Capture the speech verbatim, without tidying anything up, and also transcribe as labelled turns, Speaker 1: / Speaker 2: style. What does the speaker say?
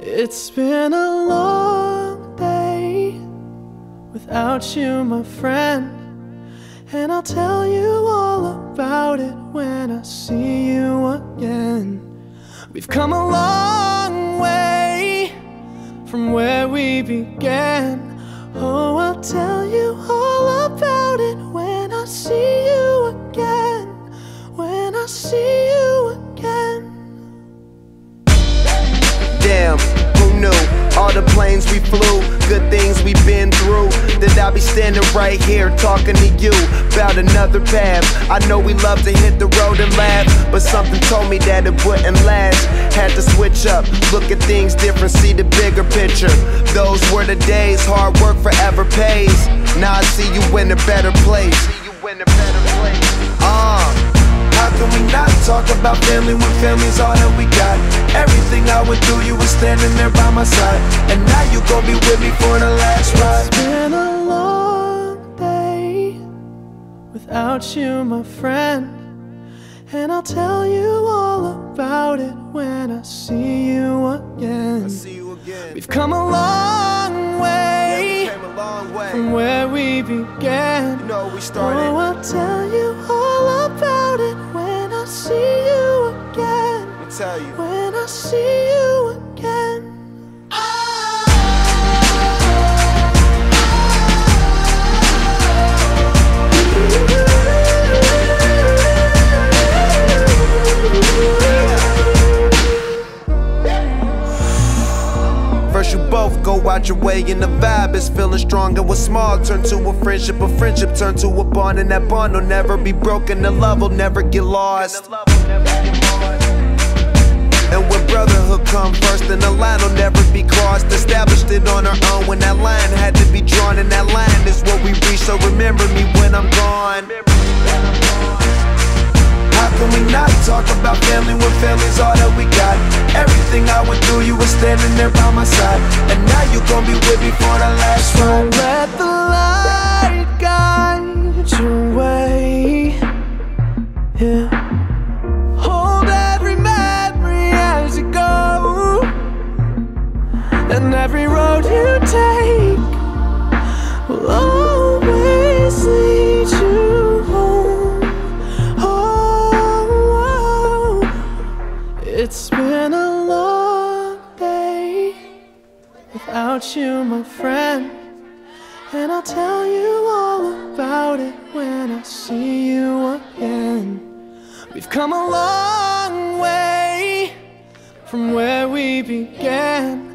Speaker 1: It's been a long day without you, my friend, and I'll tell you all about it when I see you again. We've come a long way from where we began. Oh, I'll tell you all about it when I see you again. When I see you again.
Speaker 2: Damn, who knew? All the planes we flew, good things we've been through, that I'll be standing right here talking to you about another path. I know we love to hit the road and laugh, but something told me that it wouldn't last. Had to switch up, look at things different, see the bigger picture. Those were the days, hard work forever pays. Now I see you in a better place. See you in a better place. Uh, how can we not talk about family when family's all that we got? Everything I went through, you were standing there by my side, and now you gon' be with me for the last ride.
Speaker 1: It's been a long day without you, my friend, and I'll tell you all about it when I see you again.
Speaker 2: I see you again.
Speaker 1: We've come a long way,
Speaker 2: yeah, we came a long way
Speaker 1: from where we began.
Speaker 2: You know we started.
Speaker 1: Oh, I'll tell you all about it when I see you again.
Speaker 2: Let me tell you.
Speaker 1: When I see you again.
Speaker 2: First you both go out your way and the vibe is feeling strong, and what's small turn to a friendship, a friendship turn to a bond, and that bond will never be broken, the love will never get lost. And when brotherhood come first, then the line will never be crossed. Established it on our own when that line had to be drawn, and that line is what we reach, so remember me when I'm gone. How can we not talk about family when family's all that we got? Everything I went through, you were standing there by my side, and now you gon' be with me for the last ride.
Speaker 1: So let the light guide your way, yeah. Hold every memory as you go, and every road you take will always lead you home. Oh, it's been a long day without you, my friend, and I'll tell you all about it when I see you again. We've come a long way from where we began.